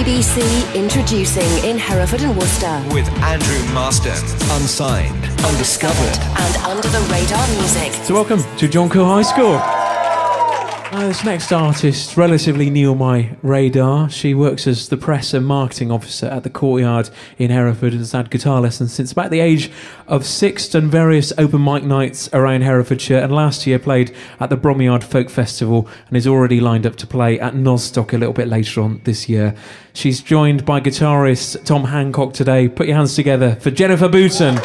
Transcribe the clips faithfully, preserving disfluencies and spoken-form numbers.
B C introducing in Hereford and Worcester. With Andrew Marston, Unsigned, Undiscovered, and Under the Radar Music. So welcome to Jonco High School. Uh, this next artist, relatively new on my radar. She works as the press and marketing officer at the Courtyard in Hereford and has had guitar lessons since about the age of six, done various open mic nights around Herefordshire, and last year played at the Bromyard Folk Festival and is already lined up to play at Nozstock a little bit later on this year. She's joined by guitarist Tom Hancock today. Put your hands together for Jennifer Booton.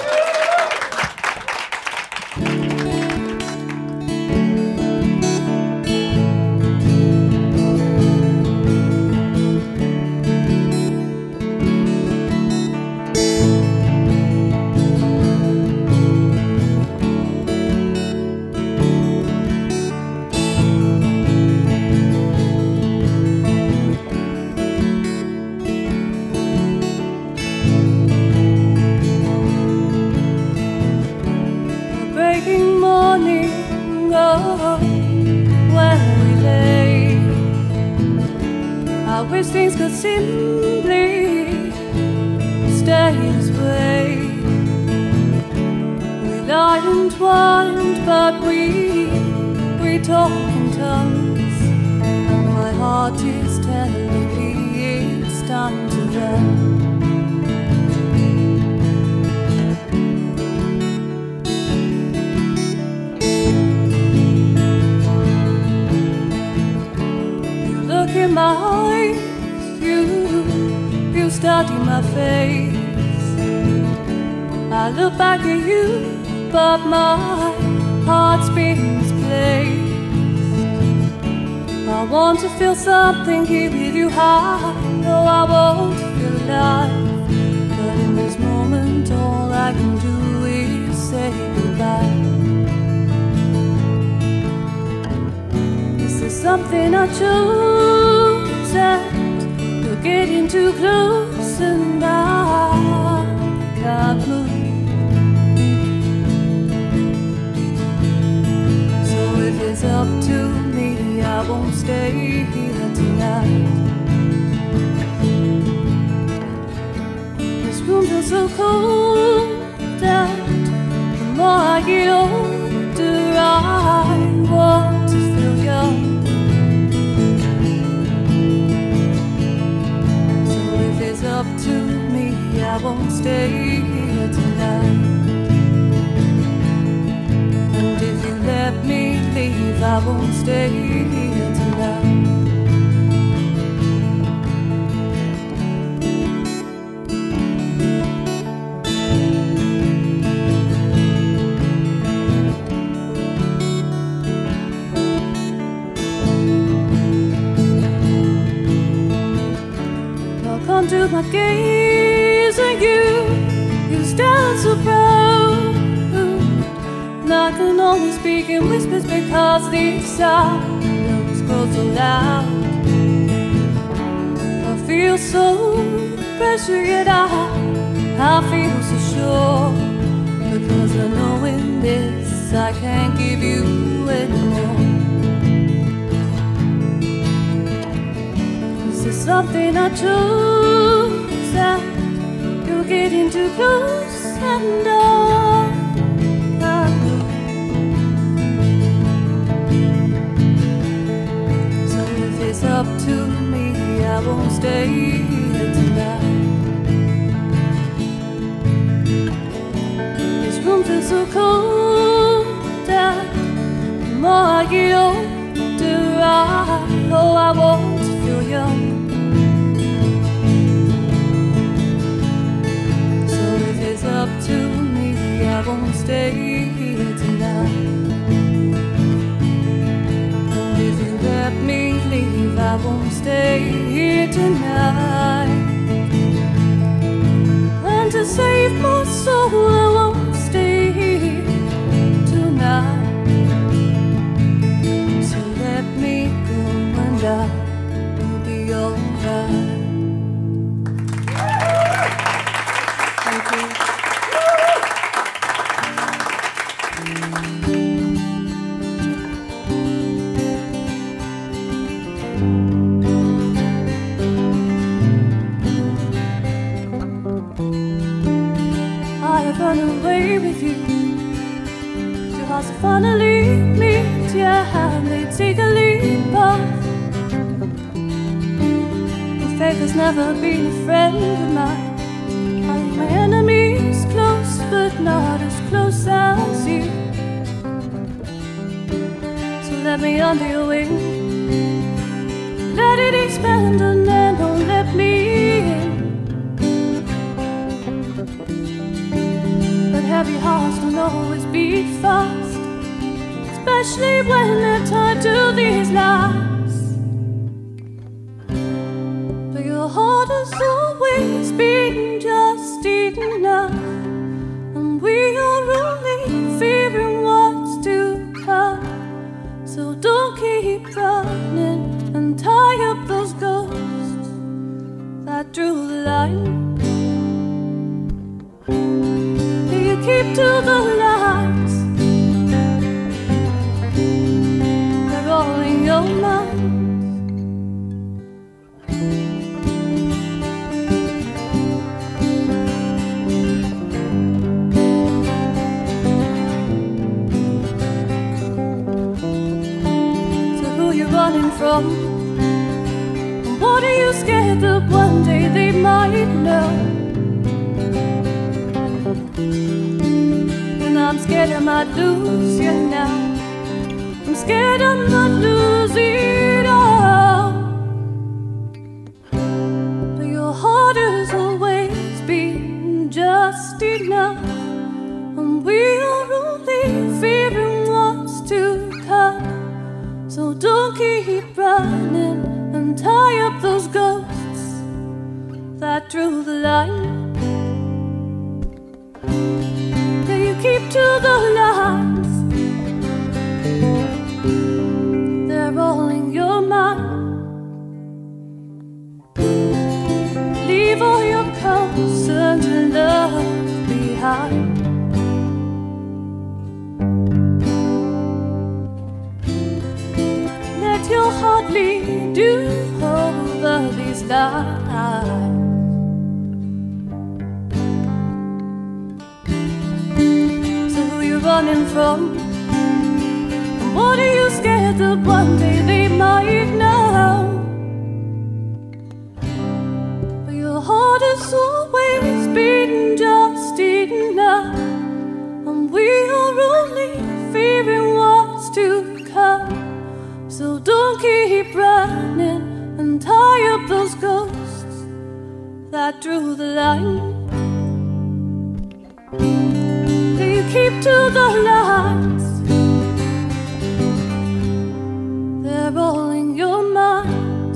Something here with you high. No, I won't feel alive. But in this moment, all I can do is say goodbye. This is something I chose, and you're getting too close, and I can't move. So if it's up to me, I won't stay here tonight. This room feels so cold, and the more I get older, I want to feel young. So if it's up to me, I won't stay here tonight. And if you let me leave, I won't stay here tonight. To my gaze and you, you stand so proud. And I can only speak in whispers because these sounds grow so loud. I feel so pressure yet I, I feel so sure, because I know in this I can't give you anymore. This is something I chose, and you're getting too close, and I can't move. So if it's up to me, I won't stay here tonight. This room feels so cold, and the more I get older, I know I want to feel young. It's up to me, I won't stay here tonight. And if you let me leave, I won't stay here tonight. And to save my soul, I won't stay here tonight. So let me go and I will be alright. run away with you. Your hearts finally meet your hand, they take a leap off. Your faith has never been a friend of mine. I leave my enemies close, but not as close as you. So let me under your wing, let it expand and then don't let me in. But heavy hearts don't always beat fast, especially when they're tied to these lies. But your heart has always been just enough, and we are only fearing what's to come. So don't keep running and tie up those ghosts that drew the line. You keep to the lines, they're all in your mind. Running from? What are you scared that one day they might know? And I'm scared I might lose you now. I'm scared I might lose it all. But your heart has always been just enough, and we are only fearing what's to come. So don't keep running and tie up those ghosts that drew the line. Yeah, you keep to the lines, they're all in your mind. Leave all your concerns and love behind. Your heart lead you over these lines. So who you running from? And what are you scared that one day they might know? But your heart has always been just enough, and we are only fearing what's to come. So don't keep running and tie up those ghosts that drew the line. You keep to the lines, they're all in your mind.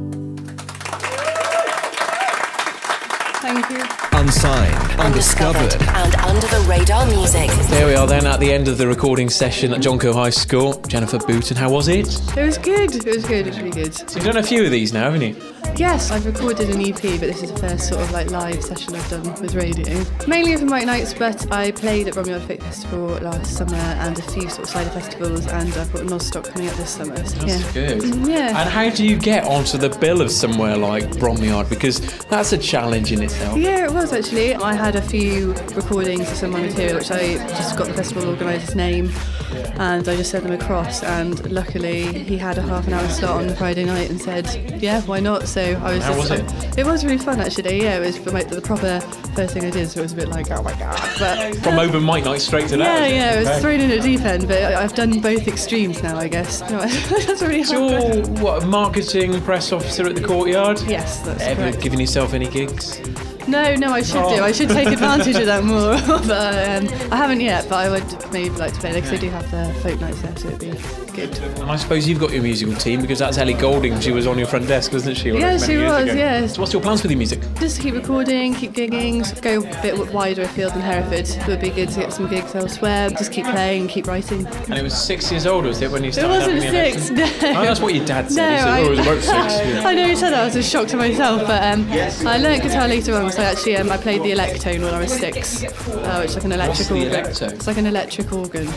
Thank you. Unsigned, undiscovered, and under the radar music. There we are then at the end of the recording session at Jonco High School. Jennifer Booton, how was it? It was good. It was good. It was really good. So you've done a few of these now, haven't you? Yes, I've recorded an E P, but this is the first sort of like live session I've done with radio. Mainly for night nights, but I played at Bromyard Folk Festival last summer and a few sort of cider festivals, and I've got Nozstock coming up this summer. So, That's yeah. good. Yeah. And how do you get onto the bill of somewhere like Bromyard? Because that's a challenge in itself. Yeah, it was actually. I had a few recordings of some of my material, which I just got the festival organiser's name, and I just sent them across, and luckily he had a half an hour slot on the Friday night and said, yeah, why not? So I was How just, was it? It was really fun actually, yeah, it was like the proper first thing I did, so it was a bit like, oh my god. But From open mic night straight to that. yeah, is it? yeah, it was Okay. thrown in at deep end, but I- I've done both extremes now, I guess. No, that's really So hard. you're, what, a marketing press officer at the Courtyard? Yes, that's Ever correct. given yourself any gigs? No, no, I should Oh. do. I should take advantage of that more. But um, I haven't yet, but I would maybe like to play there because they do have the folk nights there, so it'd be good. And I suppose you've got your musical team because that's Ellie Goulding. She was on your front desk, wasn't she? Yeah, many she years was, ago? yes. So what's your plans with your music? Just keep recording, keep gigging, go a bit wider afield than Hereford. It would be good to get some gigs elsewhere. Just keep playing, keep writing. And it was six years old, was it, when you It started wasn't having the six, election? no. Oh, that's what your dad said. No, he said, I, oh, it was about six. Yeah. I know you said that. I was just shocked to myself, but um, I learnt guitar later on. So actually, um, I played the electone when I was six, uh, which is like an electric the organ. electone? It's like an electric organ.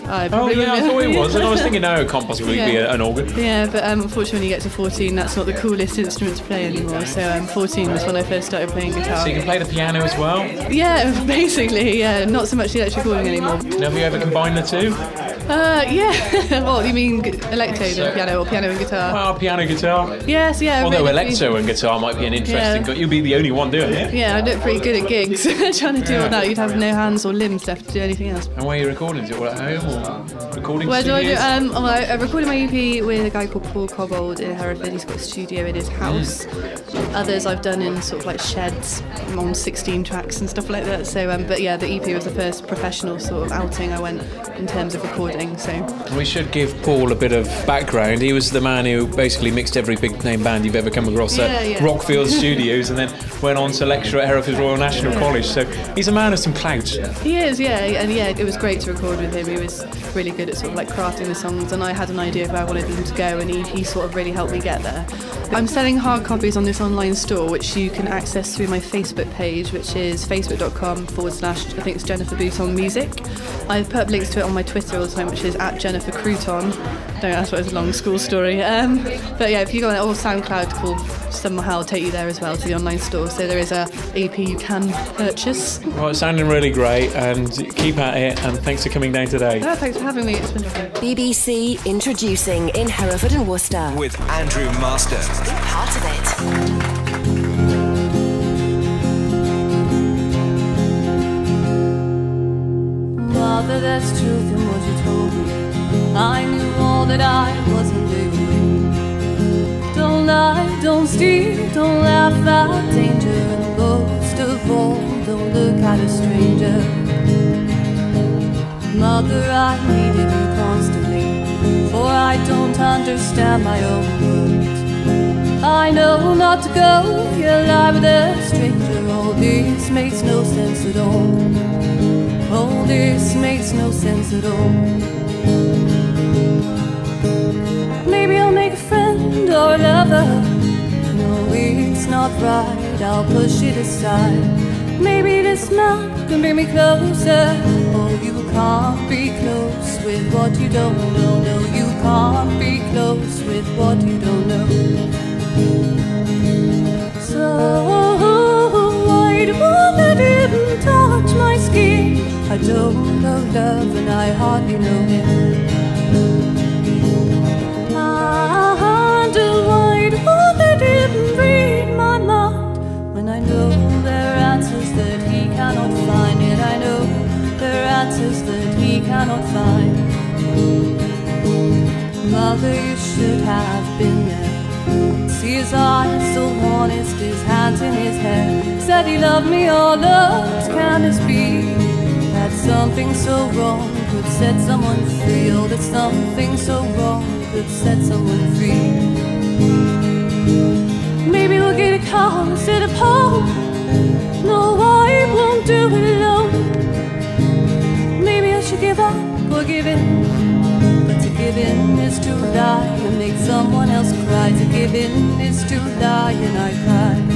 I Oh probably yeah, I wouldn't thought be- it was, and I was thinking, no, it can't possibly Yeah. be a, an organ. Yeah, but um, unfortunately when you get to fourteen, that's not the coolest instrument to play anymore. So um, fourteen was when I first started playing guitar. So you can play the piano as well. Yeah, basically, yeah, not so much the electric organ anymore. And have you ever combined the two? Uh, yeah. What, you mean g- electro and piano, or piano and guitar? Well, piano, guitar. Yes, yeah. Although really- electro and guitar might be an interesting. Yeah. You'll be the only one doing it. Yeah, I look pretty good at gigs. Trying to do all that, you'd have no hands or limbs left to do anything else. And where are you recording? Is it all at home or recording Where do I do? studios? Um, well, I I recorded my E P with a guy called Paul Cobbold in Hereford. He's got a studio in his house. Others I've done in sort of like sheds on sixteen tracks and stuff like that. So, um, but yeah, the E P was the first professional sort of outing I went in terms of recording. So We should give Paul a bit of background. He was the man who basically mixed every big name band you've ever come across Yeah, at yeah. Rockfield Studios, and then went on to lecture at Hereford Royal National College. So he's a man of some clout. he is, yeah, and yeah, it was great to record with him. He was really good at sort of like crafting the songs, and I had an idea of where I wanted them to go, and he, he sort of really helped me get there. I'm selling hard copies on this online store, which you can access through my Facebook page, which is facebook.com forward slash, I think it's Jennifer Bouton Music. I put up links to it on my Twitter all the time, which is at Jennifer Crouton. Don't ask what it's a long school story. Um, but yeah, if you go on it, or SoundCloud will somehow take you there as well to the online store. So there is a E P you can purchase. Well, it's sounding really great, and keep at it, and thanks for coming down today. Oh, thanks for having me. It's been lovely. B B C introducing in Hereford and Worcester. With Andrew Marston. Be part of it. Mother, there's truth in what you told me. I knew all that I wasn't doing. Don't lie, don't steal, don't laugh at danger, and most of all, don't look at a stranger. Mother, I needed you constantly, for I don't understand my own words. I know not to go, you lie with a stranger. All this makes no sense at all. All this makes no sense at all. Maybe I'll make a friend or a lover. No, it's not right, I'll push it aside. Maybe this man can bring me closer. Oh, you can't be close with what you don't know. No, you can't be close with what you don't know. So why do I didn't touch my skin? I don't know love and I hardly know him. I wonder why I didn't read my mind, when I know there are answers that he cannot find. Yet I know there are answers that he cannot find. Mother, you should have been there. See his eyes so honest, his hands in his hair. Said he loved me, all loves can this be? That something so wrong could set someone free. Oh, that something so wrong could set someone free. Maybe we'll get a car instead of home. No, I won't do it alone. Maybe I should give up or give in. But to give in is to lie and make someone else cry. To give in is to lie and I cry.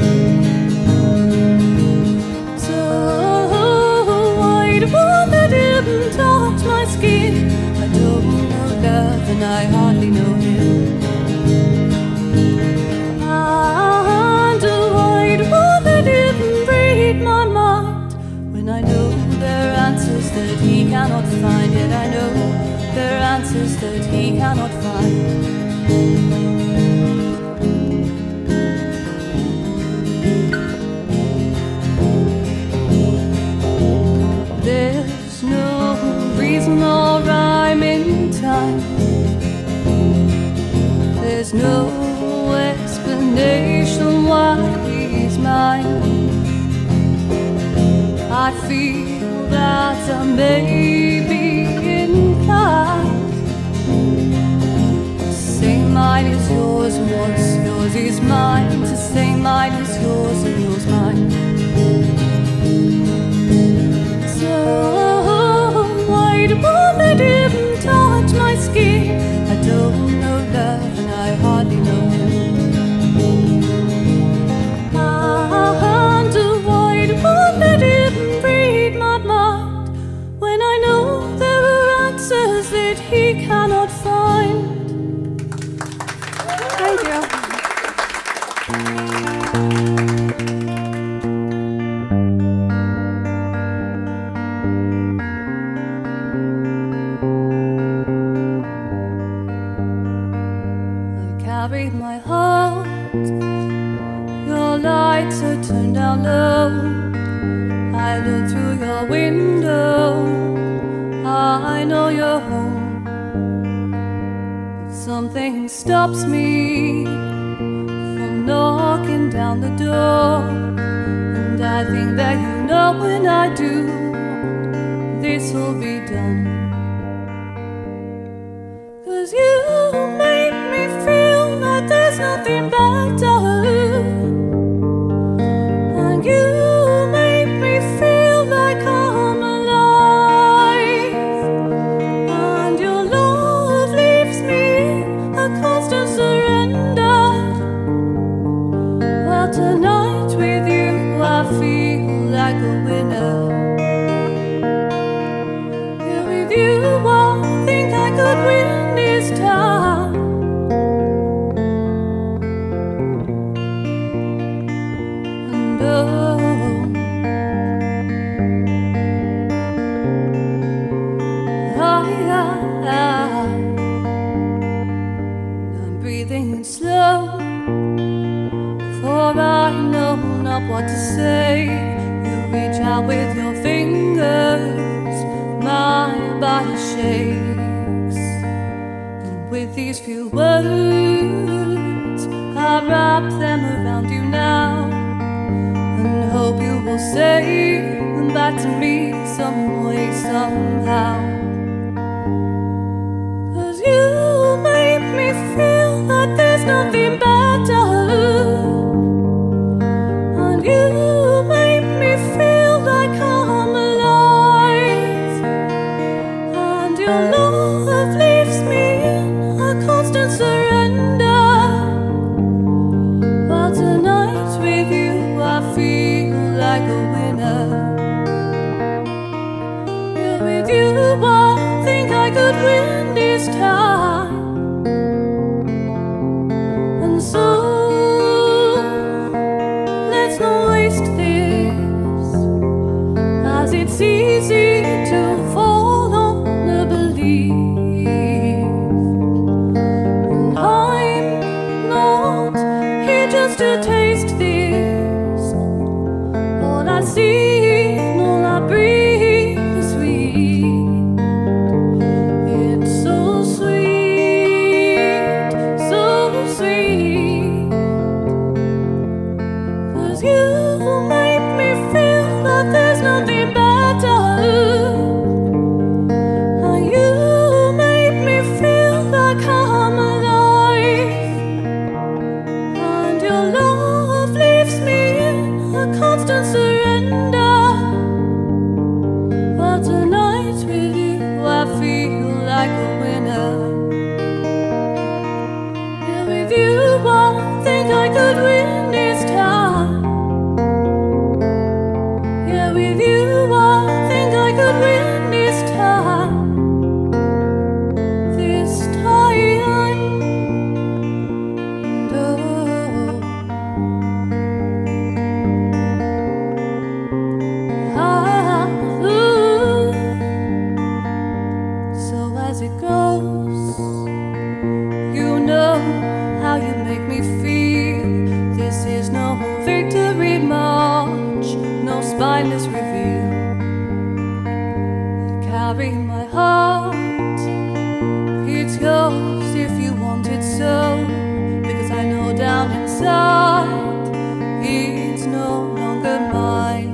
One that didn't touch my skin. I don't know love and I hardly know him. And a white one that didn't read my mind, when I know there are answers that he cannot find. Yet I know there are answers that he cannot find. There's no reason or rhyme in time. There's no explanation why he's mine. I feel that I may be inclined to say mine is yours and what's yours is mine. To say mine is yours and yours mine. So why do I didn't touch my skin? I don't know love and I hardly know him. I wonder why do I didn't read my mind, when I know there are answers Carry my heart, your lights are turned down low. I look through your window, I know you're home. But something stops me from knocking down the door, and I think that you know when I do, this'll be done. 'Cause you make me feel like there's nothing better, and you make me feel like I'm alive, and your love leaves me a constant surrender. Well, tonight with you I feel like a winner. Yeah, with you I think I could win this time. And oh, I, I, I'm breathing slow, for I know not what to say. You reach out with your fingers, my body shakes. And with these few words, I wrap them around you now, and hope you will say them back to me some way, somehow. 'Cause you make me feel like there's nothing better, and you make me feel like I'm alive, and your love leaves me a constant surrender. While tonight with you I feel like a winner. Yeah, with you I think I could win this time. And so let's not waste this, as it's easy to fall on a belief. And I'm not here just to taste this. All I see and all I breathe is sweet. It's so sweet, so sweet. 'Cause you make me feel like there's nothing better, and you make me feel like I'm alive, and your love leaves me in a constant surrender. Well, tonight with you I feel like a winner. Yeah, with you I think I could win this time. Yeah, with you I think I could win this time. This time. And oh, ah, ooh. So as it goes, you know how you make me feel. This is no victory march, no spineless reveal. Carry my heart, it's yours if you want it so, because I know down inside it's no longer mine.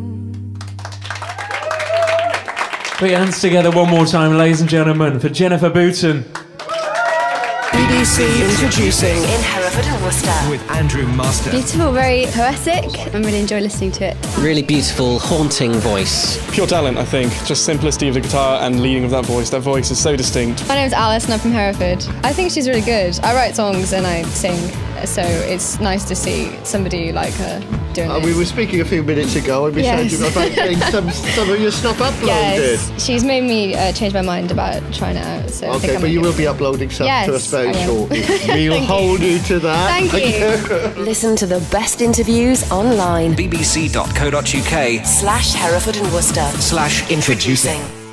Put your hands together one more time, ladies and gentlemen, for Jennifer Booton. B B C Introducing in Hereford and Worcester. With Andrew Master. Beautiful, very poetic. I really enjoy listening to it. Really beautiful, haunting voice. Pure talent, I think. Just simplicity of the guitar and leading of that voice. That voice is so distinct. My name's Alice and I'm from Hereford. I think she's really good. I write songs and I sing that, so it's nice to see somebody like her doing Uh, it. we were speaking a few minutes ago, and we Yes. said about getting some, some of your stuff uploaded. Yes, she's made me uh, change my mind about trying it out. So I think Okay, I'm but you gonna will be uploading stuff Yes, to us very I will. shortly. We'll Thank hold you. to that. Thank you. Listen to the best interviews online. bbc.co.uk Slash Hereford and Worcester. slash introducing.